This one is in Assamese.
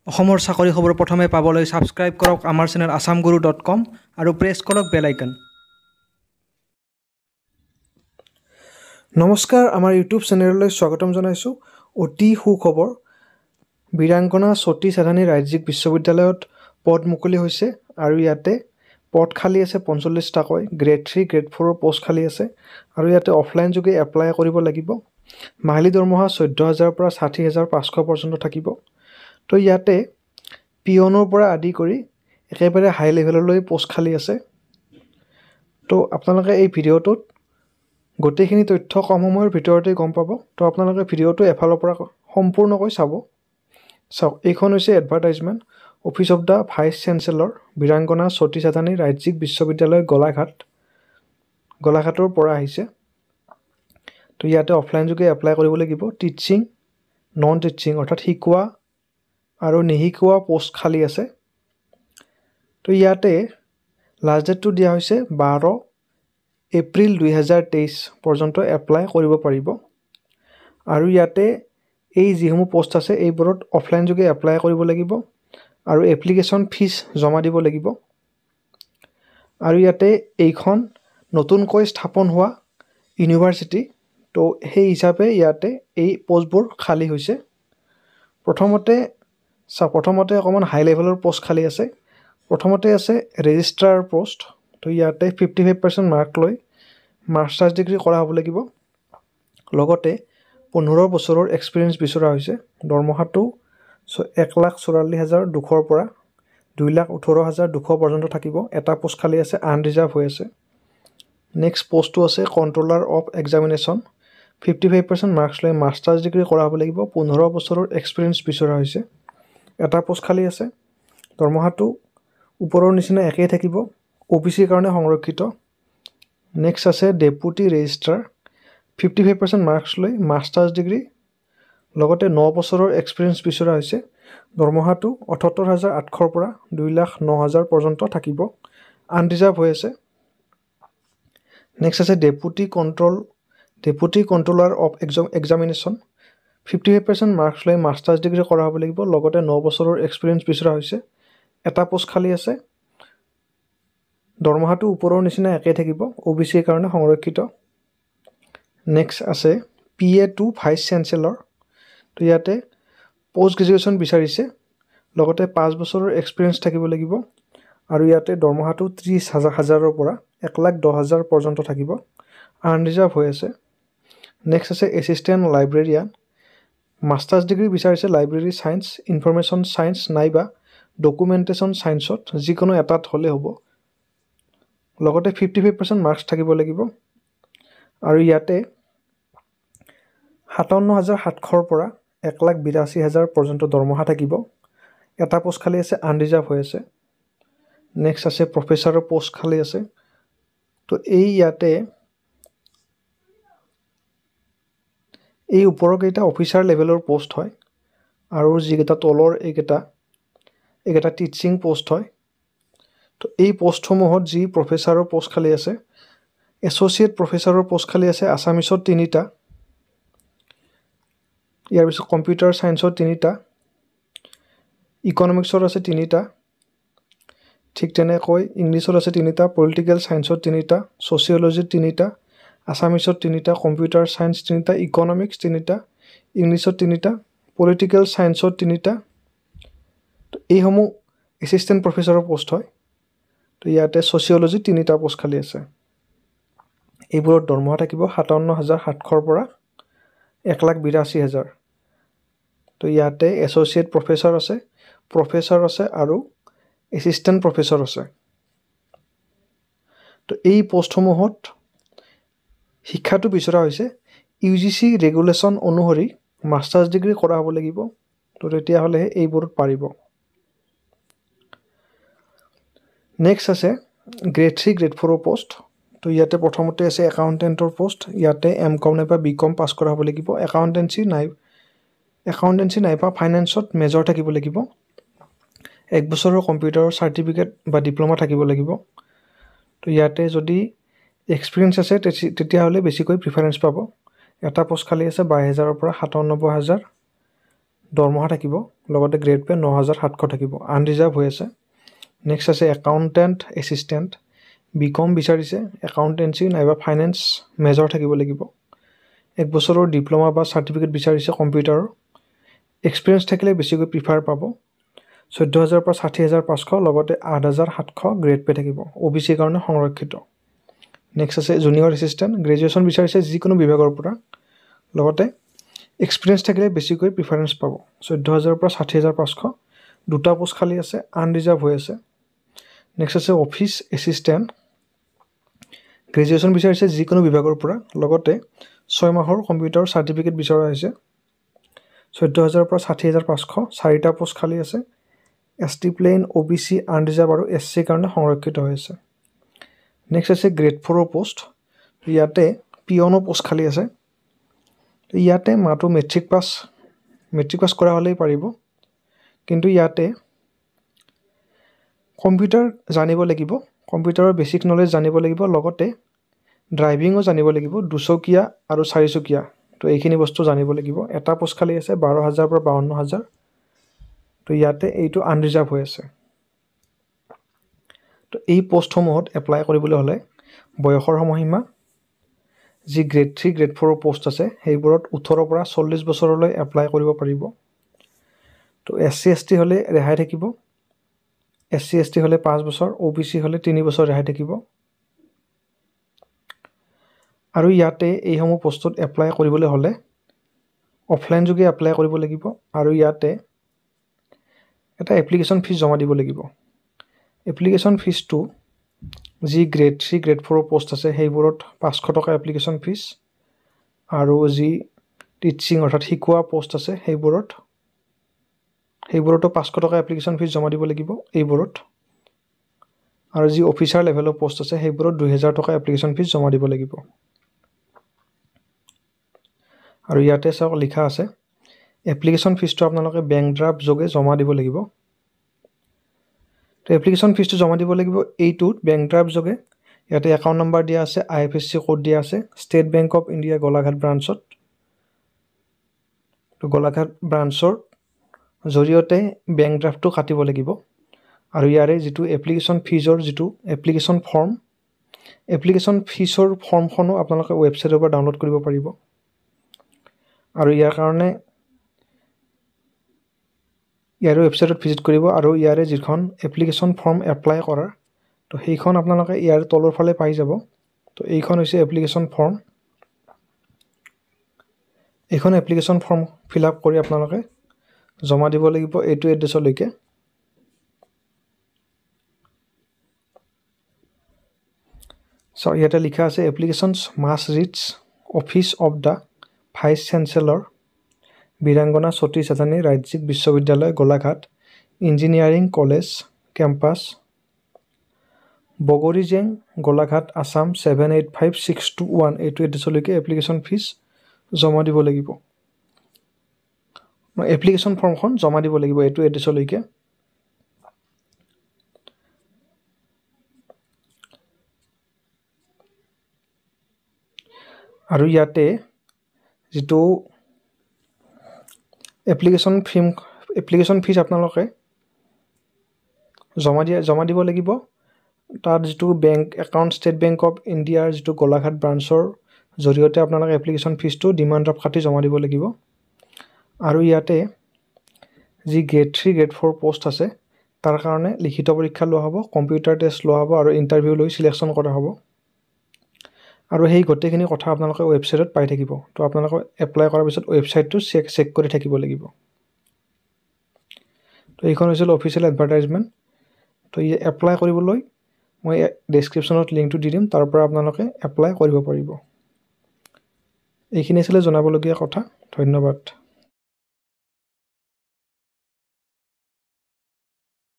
অসমৰ চাকৰি খবৰ প্ৰথমে পাবলৈ সাবস্ক্ৰাইব কৰক আমাৰ চেনেল asamguru.com আৰু প্ৰেছ কৰক বেল আইকন। নমস্কাৰ, আমাৰ ইউটিউব চেনেললৈ স্বাগতম জনাইছোঁ। অতি সুখবৰ, বীৰাংগনা সতী সাধানী ৰাজ্যিক বিশ্ববিদ্যালয়ত পদ মুকলি হৈছে আৰু ইয়াতে পদ খালী আছে 45টাকৈ। গ্ৰেড 3 গ্ৰেড 4 পোষ্ট খালী আছে আৰু ইয়াতে অফলাইন যোগে এপ্লাই কৰিব লাগিব। মাহিলী দৰমহা 14,000 পৰা 60,500 পৰ্যন্ত থাকিব। তো ইয়াতে পিয়নৰ পৰা আদি কৰি একেবাৰে হাই লেভেললৈ পোষ্ট খালী আছে। তো আপোনালোকে এই ভিডিঅ'টোত গোটেইখিনি তথ্য কম সময়ৰ ভিতৰতে গম পাব। তো আপোনালোকে ভিডিঅ'টো এফালৰ পৰা সম্পূৰ্ণকৈ চাব। চাওক, এইখন হৈছে advertisement, office of the vice chancellor, Birangana Sati Sadhani Rajyik Vishwavidyalaya গোলাঘাটৰ পৰা আহিছে। তো ইয়াতে অফলাইন যোগে এপ্লাই কৰিব লাগিব। টিচিং, নন টিচিং অৰ্থাৎ শিকোৱা আৰু নিশিকোৱা পোষ্ট খালী আছে। তো ইয়াতে লাষ্ট ডেটটো দিয়া হৈছে 12 এপ্ৰিল 2023 পৰ্যন্ত এপ্লাই কৰিব পাৰিব। আৰু ইয়াতে এই যিসমূহ পোষ্ট আছে এইবোৰত অফলাইন যোগে এপ্লাই কৰিব লাগিব আৰু এপ্লিকেশ্যন ফিজ জমা দিব লাগিব। আৰু ইয়াতে এইখন নতুনকৈ স্থাপন হোৱা ইউনিভাৰ্চিটি, তো সেই হিচাপে ইয়াতে এই পোষ্টবোৰ খালী হৈছে। প্ৰথমতে অকণমান হাই লেভেলৰ পোষ্ট খালী আছে। প্ৰথমতে আছে ৰেজিষ্ট্ৰাৰ পোষ্ট। তো ইয়াতে 55% মাৰ্ক লৈ মাষ্টাৰ্ছ ডিগ্ৰী কৰা হ'ব লাগিব। লগতে 15 বছৰৰ এক্সপিৰিয়েঞ্চ বিচৰা হৈছে। দৰমহাটো 1,44,200 পৰা 2,18,200 পৰ্যন্ত থাকিব। এটা পোষ্ট খালী আছে, আনৰিজাৰ্ভ হৈ আছে। নেক্সট পোষ্টটো আছে কণ্ট্ৰলাৰ অফ এক্সামিনেশ্যন। 55% মাৰ্কছ লৈ মাষ্টাৰ্ছ ডিগ্ৰী কৰা হ'ব লাগিব। 15 বছৰৰ এক্সপিৰিয়েঞ্চ বিচৰা হৈছে। এটা পোষ্ট খালী আছে। দৰমহাটো ওপৰৰ নিচিনা একেই থাকিব, OBCৰ কাৰণে সংৰক্ষিত। নেক্সট আছে ডেপুটি ৰেজিষ্ট্ৰাৰ। 55% মাৰ্কছ লৈ মাষ্টাৰ্ছ ডিগ্ৰী, লগতে 9 বছৰৰ এক্সপিৰিয়েঞ্চ বিচৰা হৈছে। দৰমহাটো 78,800 পৰা 2,09,000 পৰ্যন্ত থাকিব, আনৰিজাৰ্ভ হৈ আছে। নেক্সট আছে deputy controller of examination. 55% marks লৈ মাষ্টাৰ্ছ ডিগ্ৰী কৰা হ'ব লাগিব। লগতে 9 বছৰৰ এক্সপিৰিয়েঞ্চ বিচৰা হৈছে। এটা পোষ্ট খালী আছে। দৰমহাটো ওপৰৰ নিচিনা একেই থাকিব, OBCৰ কাৰণে সংৰক্ষিত। নেক্সট আছে PA2 ভাইচ চেঞ্চেলৰ। তো ইয়াতে পষ্ট গ্ৰেজুৱেশ্যন বিচাৰিছে, লগতে 5 বছৰৰ এক্সপিৰিয়েঞ্চ থাকিব লাগিব। আৰু ইয়াতে দৰমহাটো 30,000 পৰা 1,10,000 পৰ্যন্ত থাকিব, আনৰিজাৰ্ভ হৈ আছে। নেক্সট আছে এছিষ্টেণ্ট লাইব্ৰেৰিয়ান। মাষ্টাৰ্ছ ডিগ্ৰী বিচাৰিছে লাইব্ৰেৰী ছায়েন্স, ইনফৰমেশ্যন ছায়েন্স নাইবা ডকুমেণ্টেশ্যন ছায়েন্সত, যিকোনো এটাত হ'লে হ'ব। লগতে 55% মাৰ্কছ থাকিব লাগিব। আৰু ইয়াতে 57,700 পৰা 1,82,000 পৰ্যন্ত দৰমহা থাকিব। এটা পোষ্ট খালী আছে, আনৰিজাৰ্ভ হৈ আছে। নেক্সট আছে প্ৰফেচাৰৰ পোষ্ট খালী আছে। তো ইয়াতে এই ওপৰকেইটা অফিচাৰ লেভেলৰ পোষ্ট হয় আৰু যিকেইটা তলৰ এইকেইটা টিচিং পোষ্ট হয়। তো এই পোষ্টসমূহত যি প্ৰফেচাৰৰ পোষ্ট খালী আছে, এছ'চিয়েট প্ৰফেচাৰৰ পোষ্ট খালী আছে আছামিছত 3টা, ইয়াৰ পিছত কম্পিউটাৰ ছায়েন্সত 3টা, ইকনমিক্সত আছে 3টা, ঠিক তেনেকৈ ইংলিছত আছে 3টা, পলিটিকেল ছায়েন্সত 3টা, ছ'চিয়লজিত 3টা, আছামিছত 3টা, কম্পিউটাৰ ছায়েন্স 3টা, ইকনমিক্স 3টা, ইংলিছত 3টা, পলিটিকেল ছায়েন্সত 3টা। তো এইসমূহ এছিষ্টেণ্ট প্ৰফেচাৰৰ পোষ্ট হয়। তো ইয়াতে ছ'চিয়লজিত 3টা পোষ্ট খালী আছে। এইবোৰত দৰমহা থাকিব 57,700 পৰা 1,82,000। তো ইয়াতে এছ'চিয়েট প্ৰফেচাৰ আছে আৰু এছিষ্টেণ্ট প্ৰফেচাৰ আছে। তো এই পোষ্টসমূহত শিক্ষাটো বিচৰা হৈছে UGC ৰেগুলেশ্যন অনুসৰি মাষ্টাৰ্ছ ডিগ্ৰী কৰা হ'ব লাগিব। তো তেতিয়াহ'লেহে এইবোৰত পাৰিব। নেক্সট আছে গ্ৰেড 3 গ্ৰেড 4 পোষ্ট। তো ইয়াতে প্ৰথমতে আছে একাউণ্টেণ্টৰ পোষ্ট। ইয়াতে MCOM নাইবা BCOM পাছ কৰা হ'ব লাগিব। একাউণ্টেঞ্চি নাইবা ফাইনেন্সত মেজৰ থাকিব লাগিব। 1 বছৰৰ কম্পিউটাৰৰ চাৰ্টিফিকেট বা ডিপ্ল'মা থাকিব লাগিব। তো ইয়াতে যদি এক্সপিৰিয়েঞ্চ আছে তেতিয়াহ'লে বেছিকৈ প্ৰিফাৰেঞ্চ পাব। এটা পোষ্ট খালী আছে 22,000 পৰা 97,000। দৰমহা থাকিব, লগতে গ্ৰেড পে ৯,৭০০ থাকিব, আনৰিজাৰ্ভ হৈ আছে। নেক্সট আছে একাউণ্টেণ্ট এছিষ্টেণ্ট, বিকম বিচাৰিছে, একাউণ্টেঞ্চি নাইবা ফাইনেন্স মেজৰ থাকিব লাগিব। 1 বছৰৰ ডিপ্ল'মা বা চাৰ্টিফিকেট বিচাৰিছে কম্পিউটাৰৰ। এক্সপিৰিয়েঞ্চ থাকিলে বেছিকৈ প্ৰিফাৰ পাব। 14,000 পৰা 60,500, লগতে 8,700 গ্ৰেড পে থাকিব, OBCৰ কাৰণে সংৰক্ষিত। নেক্সট আছে জুনিয়ৰ এছিষ্টেণ্ট, গ্ৰেজুৱেশ্যন বিচাৰিছে যিকোনো বিভাগৰ পৰা, লগতে এক্সপিৰিয়েঞ্চ থাকিলে বেছিকৈ প্ৰিফাৰেঞ্চ পাব। 14,000 পৰা 60,500, 2টা পোষ্ট খালী আছে, আনৰিজাৰ্ভ হৈ আছে। নেক্সট আছে অফিচ এছিষ্টেণ্ট, গ্ৰেজুৱেশ্যন বিচাৰিছে যিকোনো বিভাগৰ পৰা, লগতে 6 মাহৰ কম্পিউটাৰ চাৰ্টিফিকেট বিচৰা হৈছে। 14,000 পৰা 60,500, 4টা পোষ্ট খালী আছে, ST প্লেইন, OBC, আনৰিজাৰ্ভ আৰু SCৰ কাৰণে সংৰক্ষিত হৈ আছে। নেক্সট আছে গ্ৰেড 4ৰ পোষ্ট, ইয়াতে পিয়নৰ পোষ্ট খালী আছে। ইয়াতে মাত্ৰ মেট্ৰিক পাছ কৰা হ'লেই পাৰিব, কিন্তু ইয়াতে কম্পিউটাৰ জানিব লাগিব, কম্পিউটাৰৰ বেছিক নলেজ জানিব লাগিব, লগতে ড্ৰাইভিঙো জানিব লাগিব, 2চকীয়া আৰু 4চকীয়া। তো এইখিনি বস্তু জানিব লাগিব। এটা পোষ্ট খালী আছে 12,000 পৰা 52,000, তো ইয়াতে এইটো আনৰিজাৰ্ভ হৈ আছে। তো এই পোষ্টসমূহত এপ্লাই কৰিবলৈ হ'লে বয়সৰ সময়সীমা যি গ্ৰেড 3, গ্ৰেড 4ৰ পোষ্ট আছে সেইবোৰত 18 পৰা 40 বছৰলৈ এপ্লাই কৰিব পাৰিব। তো SC ST হ'লে ৰেহাই থাকিব, SC ST হ'লে 5 বছৰ, OBC হ'লে 3 বছৰ ৰেহাই থাকিব। আৰু ইয়াতে এইসমূহ পোষ্টত এপ্লাই কৰিবলৈ হ'লে অফলাইন যোগে এপ্লাই কৰিব লাগিব, আৰু ইয়াতে এটা এপ্লিকেশ্যন ফিজ জমা দিব লাগিব। এপ্লিকেশ্যন ফিজটো যি গ্ৰেড 3, গ্ৰেড 4ৰ পোষ্ট আছে সেইবোৰত 500 টকা এপ্লিকেশ্যন ফিজ, আৰু যি টিচিং অৰ্থাৎ শিকোৱা পোষ্ট আছে সেইবোৰতো 500 টকা এপ্লিকেশ্যন ফিজ জমা দিব লাগিব এইবোৰত। আৰু যি অফিচাৰ লেভেলৰ পোষ্ট আছে সেইবোৰত 2,000 টকা এপ্লিকেশ্যন ফিজ জমা দিব লাগিব। আৰু ইয়াতে চাওক লিখা আছে এপ্লিকেশ্যন ফিজটো আপোনালোকে বেংক ড্ৰাফ্ট যোগে জমা দিব লাগিব। তো এপ্লিকেশ্যন ফিজটো জমা দিব লাগিব এইটোত বেংক ড্ৰাফ্ট যোগে। ইয়াতে একাউণ্ট নম্বৰ দিয়া আছে, IFSC কোড দিয়া আছে, State Bank of India Golaghat ব্ৰাঞ্চত। তো গোলাঘাট ব্ৰাঞ্চৰ জৰিয়তে বেংক ড্ৰাফ্টটো কাটিব লাগিব। আৰু ইয়াৰে যিটো এপ্লিকেশ্যন ফিজৰ যিটো এপ্লিকেশ্যন ফিজৰ ফৰ্মখনো আপোনালোকে ৱেবছাইটৰ পৰা ডাউনলোড কৰিব পাৰিব। আৰু ইয়াৰ কাৰণে ইয়াৰ ৱেবছাইটত ভিজিট কৰিব, আৰু ইয়াৰে যিখন এপ্লিকেশ্যন ফৰ্ম এপ্লাই কৰাৰ, তো সেইখন আপোনালোকে ইয়াৰ তলৰ ফালে পাই যাব। তো এইখন হৈছে এপ্লিকেশ্যন ফৰ্ম। এইখন এপ্লিকেশ্যন ফৰ্ম ফিল আপ কৰি আপোনালোকে জমা দিব লাগিব এইটো এড্ৰেছলৈকে। চ' ইয়াতে লিখা আছে applications must reach office of the vice chancellor, Birangana Sati Sadhani Rajyik Vishwavidyalaya Golaghat, engineering college campus, Bogorijeng, Golaghat, Assam 785621, এইটো এড্ৰেছলৈকে এপ্লিকেশ্যন ফিজ জমা দিব লাগিব। এপ্লিকেশ্যন ফৰ্মখন জমা দিব লাগিব এইটো এড্ৰেছলৈকে। আৰু ইয়াতে যিটো এপ্লিকেশ্যন ফিজ আপোনালোকে জমা দিব লাগিব, তাত যিটো bank account State Bank of ইণ্ডিয়াৰ যিটো গোলাঘাট ব্ৰাঞ্চৰ জৰিয়তে আপোনালোকে এপ্লিকেশ্যন ফিজটো ডিমাণ্ড ড্ৰাফ্ট কাটি জমা দিব লাগিব। আৰু ইয়াতে যি গ্ৰেড 3, গ্ৰেড 4 পোষ্ট আছে তাৰ কাৰণে লিখিত পৰীক্ষা লোৱা হ'ব, কম্পিউটাৰ টেষ্ট লোৱা হ'ব, আৰু ইণ্টাৰভিউ লৈ চিলেকশ্যন কৰা হ'ব। আৰু সেই গোটেইখিনি কথা আপোনালোকে ৱেবছাইটত পাই থাকিব। তো আপোনালোকে এপ্লাই কৰাৰ পিছত ৱেবছাইটটো চেক কৰি থাকিব লাগিব। তো এইখন হৈছিল অফিচিয়েল এডভাৰটাইজমেণ্ট। তো এপ্লাই কৰিবলৈ মই ডেছক্ৰিপশ্যনত লিংকটো দি দিম, তাৰ পৰা আপোনালোকে এপ্লাই কৰিব পাৰিব। এইখিনি আছিলে জনাবলগীয়া কথা। ধন্যবাদ।